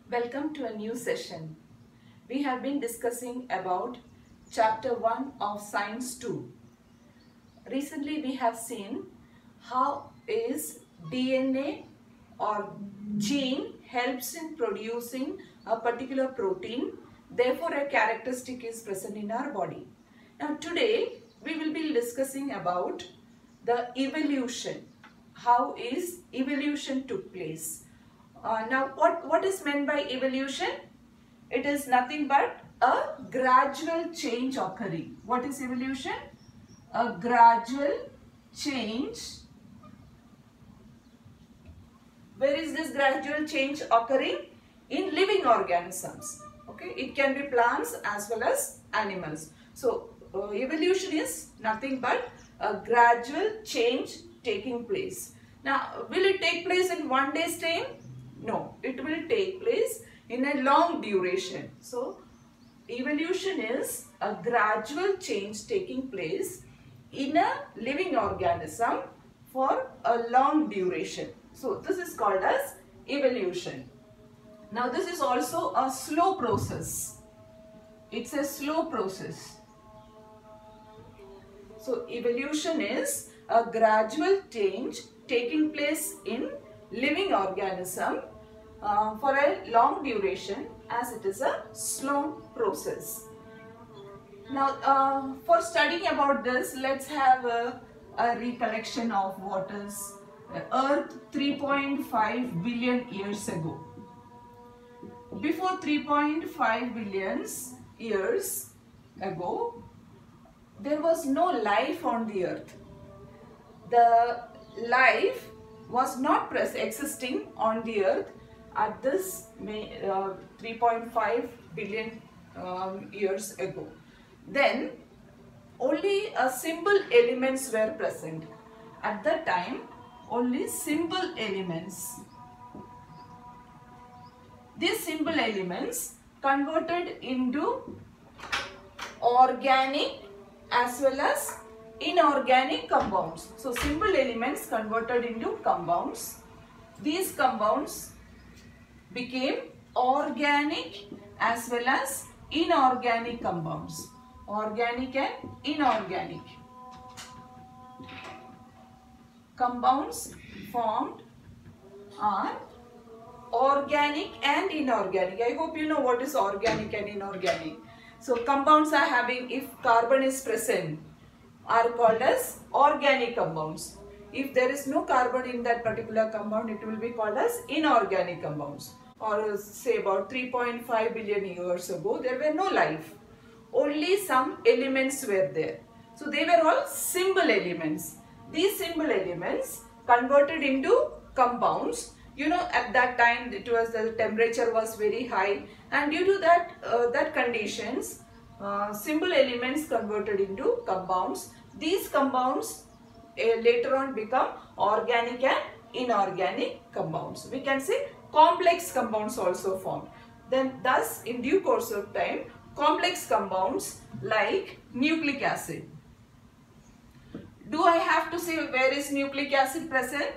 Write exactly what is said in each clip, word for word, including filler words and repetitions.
Welcome to a new session. We have been discussing about chapter one of science two. Recently we have seen how is D N A or gene helps in producing a particular protein, therefore a characteristic is present in our body. Now today we will be discussing about the evolution. How is evolution took place? Uh, now what, what is meant by evolution? It is nothing but a gradual change occurring. What is evolution? A gradual change. Where is this gradual change occurring? In living organisms. Okay, it can be plants as well as animals. So uh, evolution is nothing but a gradual change taking place. Now, will it take place in one day's time? No, it will take place in a long duration. So evolution is a gradual change taking place in a living organism for a long duration. So this is called as evolution. Now this is also a slow process. It's a slow process. So evolution is a gradual change taking place in living organism uh, for a long duration, as it is a slow process. Now uh, for studying about this, let's have a, a recollection of what is Earth three point five billion years ago. Before three point five billion years ago, there was no life on the earth. The life was not existing on the earth at this uh, three point five billion um, years ago. Then only a simple elements were present. At that time, only simple elements. These simple elements converted into organic as well as inorganic compounds. So simple elements converted into compounds. These compounds became organic as well as inorganic compounds. Organic and inorganic compounds formed are organic and inorganic. I hope you know what is organic and inorganic. So compounds are having, if carbon is present, are called as organic compounds. If there is no carbon in that particular compound, it will be called as inorganic compounds. Or say about three point five billion years ago, there were no life. Only some elements were there. So they were all simple elements. These simple elements converted into compounds. You know, at that time it was the temperature was very high, and due to that uh, that conditions, uh, simple elements converted into compounds. These compounds uh, later on become organic and inorganic compounds. We can say complex compounds also formed. Then thus in due course of time, complex compounds like nucleic acid. Do I have to say where is nucleic acid present?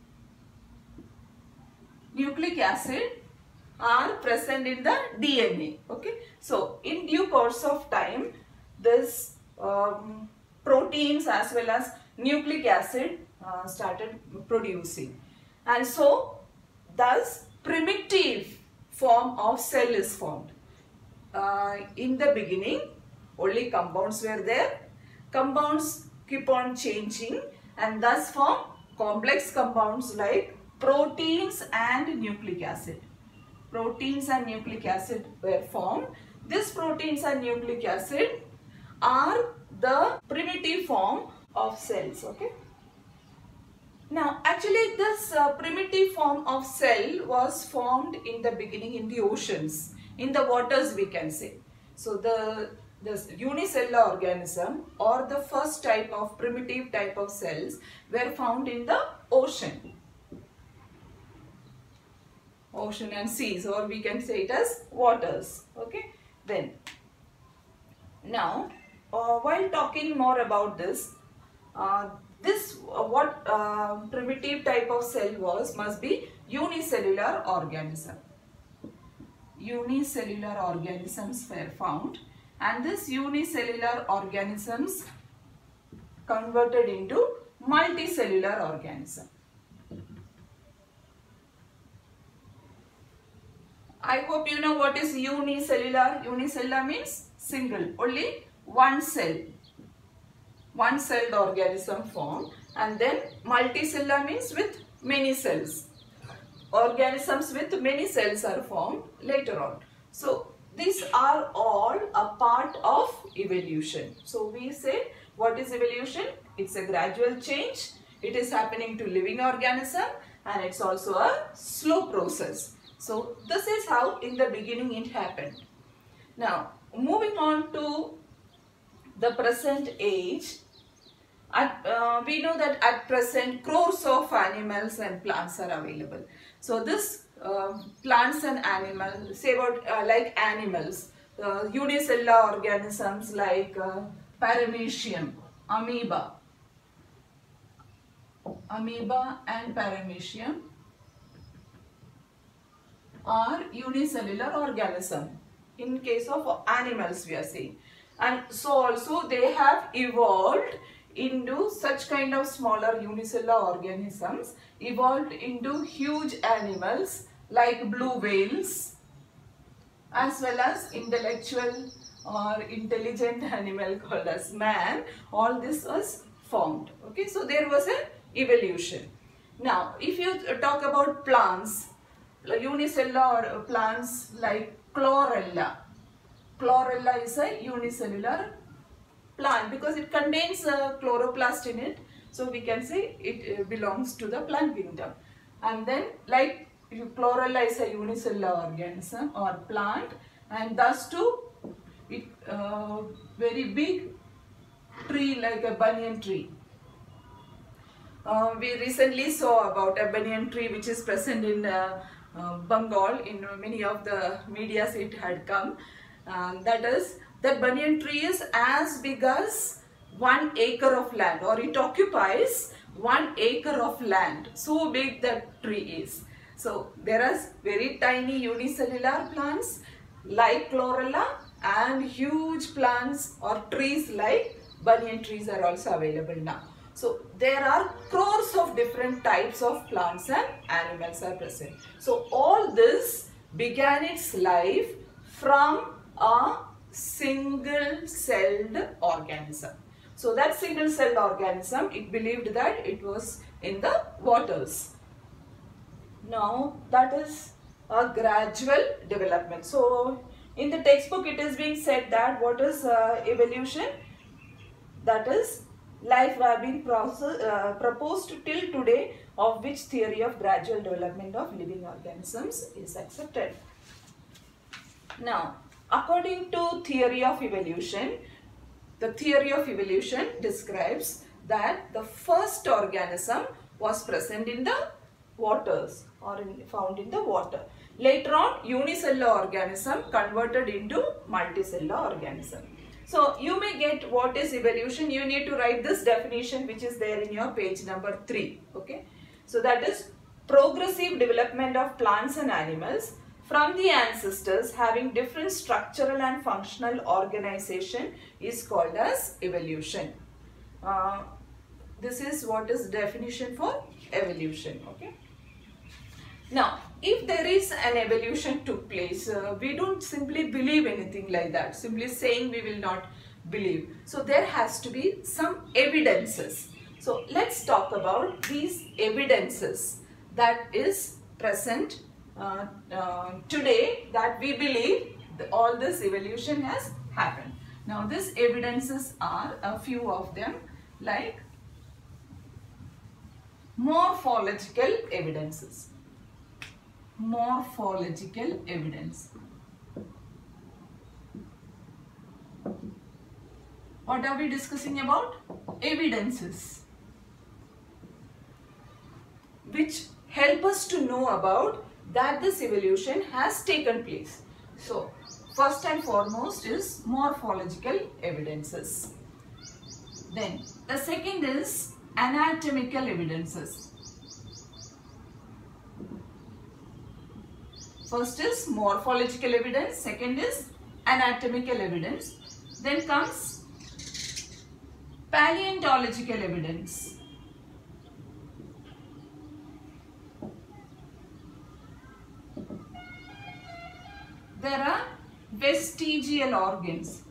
Nucleic acid are present in the D N A. Okay. So in due course of time, this um, proteins as well as nucleic acid uh, started producing, and so thus primitive form of cell is formed. Uh, in the beginning, only compounds were there. Compounds keep on changing and thus form complex compounds like proteins and nucleic acid. Proteins and nucleic acid were formed. These proteins and nucleic acid are the primitive form of cells. Okay. Now, actually, this uh, primitive form of cell was formed in the beginning in the oceans, in the waters, we can say. So, the this unicellular organism or the first type of primitive type of cells were found in the ocean. Ocean and seas, or we can say it as waters. Okay. Then, now, uh, while talking more about this, uh, this uh, what uh, primitive type of cell was must be unicellular organism. unicellular organisms were found, and these unicellular organisms converted into multicellular organism. I hope you know what is unicellular. Unicellular means single, only one cell, one celled organism formed, and then multicellular means with many cells. Organisms with many cells are formed later on. So these are all a part of evolution. So we say, what is evolution? It's a gradual change. It is happening to living organism, and it's also a slow process. So this is how in the beginning it happened. Now moving on to the present age, at, uh, we know that at present crores of animals and plants are available. So this uh, plants and animals, say about uh, like animals, uh, unicellular organisms like uh, paramecium, amoeba, amoeba and paramecium are unicellular organism. In case of animals we are saying, and so also they have evolved into such kind of smaller unicellular organisms, evolved into huge animals like blue whales, as well as intellectual or intelligent animal called as man. All this was formed. Okay, so there was an evolution. Now if you talk about plants, unicellular plants like chlorella. Chlorella is a unicellular plant because it contains a chloroplast in it. So we can say it belongs to the plant kingdom. And then like chlorella is a unicellular organism or plant, and thus too it uh, very big tree like a banyan tree. Uh, we recently saw about a banyan tree which is present in uh, uh, Bengal. In many of the medias it had come. Um, that is, the banyan tree is as big as one acre of land, or it occupies one acre of land. So big that tree is. So there are very tiny unicellular plants like chlorella, and huge plants or trees like banyan trees are also available now. So there are crores of different types of plants and animals are present. So all this began its life from a single-celled organism. So that single-celled organism, it believed that it was in the waters. Now that is a gradual development. So in the textbook it is being said that what is uh, evolution? That is life have been process, uh, proposed till today, of which theory of gradual development of living organisms is accepted. Now, according to theory of evolution, the theory of evolution describes that the first organism was present in the waters or in, found in the water. Later on, unicellular organism converted into multicellular organism. So you may get what is evolution. You need to write this definition which is there in your page number three. Okay. So that is progressive development of plants and animals from the ancestors having different structural and functional organization is called as evolution. Uh, this is what is definition for evolution. Okay. Now, if there is an evolution took place, uh, we don't simply believe anything like that. Simply saying we will not believe. So there has to be some evidences. So let's talk about these evidences that is present uh, uh, today, that we believe that all this evolution has happened. Now these evidences are a few of them, like morphological evidences. Morphological evidence. What are we discussing about? Evidences which help us to know about that this evolution has taken place. So first and foremost is morphological evidences. Then the second is anatomical evidences. First is morphological evidence, second is anatomical evidence, then comes paleontological evidence. There are vestigial organs.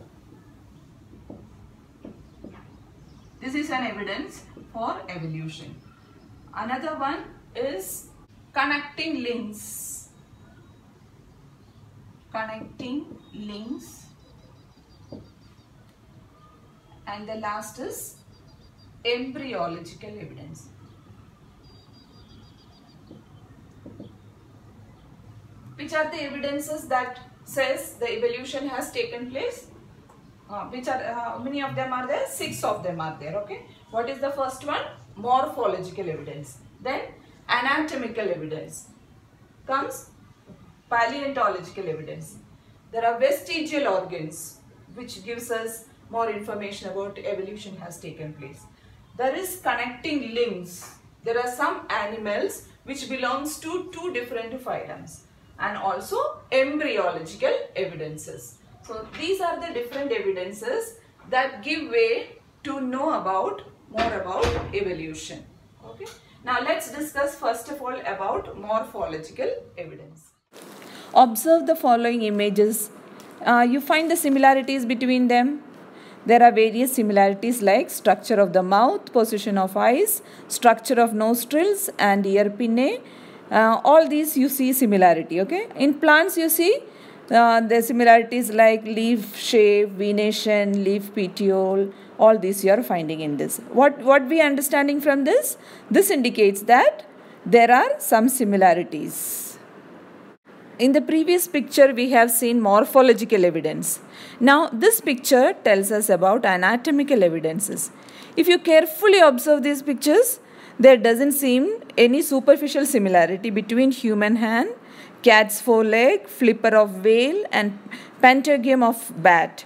This is an evidence for evolution. Another one is connecting links. Connecting links. And the last is embryological evidence. Which are the evidences that says the evolution has taken place? Uh, which are, uh, how many of them are there? Six of them are there, okay. What is the first one? Morphological evidence. Then anatomical evidence. Comes paleontological evidence. There are vestigial organs which gives us more information about evolution has taken place. There is connecting links. There are some animals which belongs to two different phylums, and also embryological evidences. So these are the different evidences that give way to know about more about evolution. Okay. Now let's discuss first of all about morphological evidence. Observe the following images. Uh, you find the similarities between them. There are various similarities like structure of the mouth, position of eyes, structure of nostrils and ear pinnae. Uh, all these you see similarity, okay. In plants you see uh, the similarities like leaf shape, venation, leaf petiole, all these you are finding in this. What, what we are understanding from this? This indicates that there are some similarities. In the previous picture we have seen morphological evidence. Now this picture tells us about anatomical evidences. If you carefully observe these pictures, there doesn't seem any superficial similarity between human hand, cat's foreleg, flipper of whale and pentagon of bat.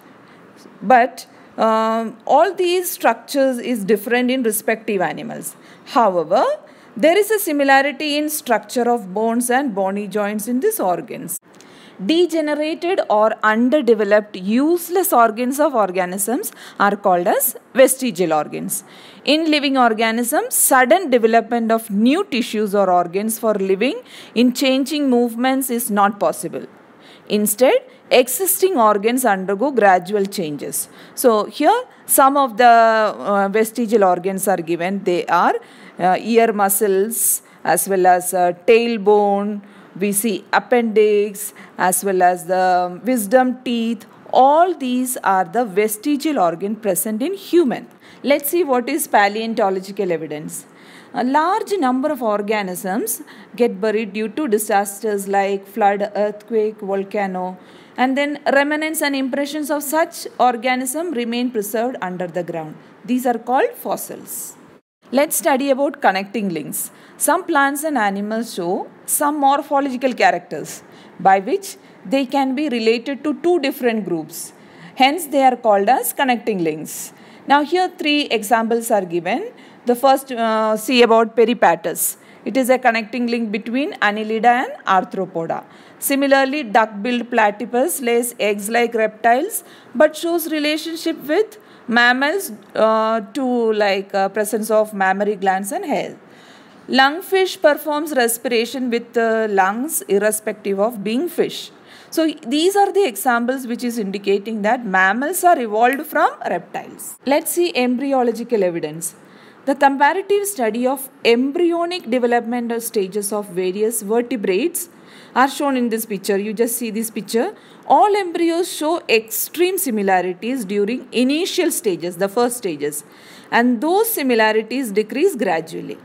But um, all these structures is different in respective animals. However, there is a similarity in structure of bones and bony joints in these organs. Degenerated or underdeveloped useless organs of organisms are called as vestigial organs. In living organisms, sudden development of new tissues or organs for living in changing movements is not possible. Instead, existing organs undergo gradual changes. So here some of the uh, vestigial organs are given. They are uh, ear muscles as well as uh, tailbone. We see appendix as well as the wisdom teeth. All these are the vestigial organ present in human. Let's see what is paleontological evidence. A large number of organisms get buried due to disasters like flood, earthquake, volcano, and then remnants and impressions of such organisms remain preserved under the ground. These are called fossils. Let's study about connecting links. Some plants and animals show some morphological characters by which they can be related to two different groups. Hence, they are called as connecting links. Now, here three examples are given. The first, uh, see about Peripatus. It is a connecting link between Annelida and Arthropoda. Similarly, duck-billed platypus lays eggs like reptiles but shows relationship with mammals uh, to like uh, presence of mammary glands and hair. Lungfish performs respiration with the lungs irrespective of being fish. So these are the examples which is indicating that mammals are evolved from reptiles. Let's see embryological evidence. The comparative study of embryonic developmental stages of various vertebrates are shown in this picture. You just see this picture. All embryos show extreme similarities during initial stages, the first stages, and those similarities decrease gradually.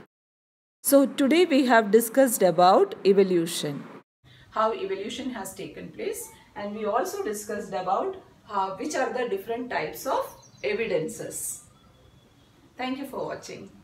So today we have discussed about evolution. How evolution has taken place, and we also discussed about how, which are the different types of evidences. Thank you for watching.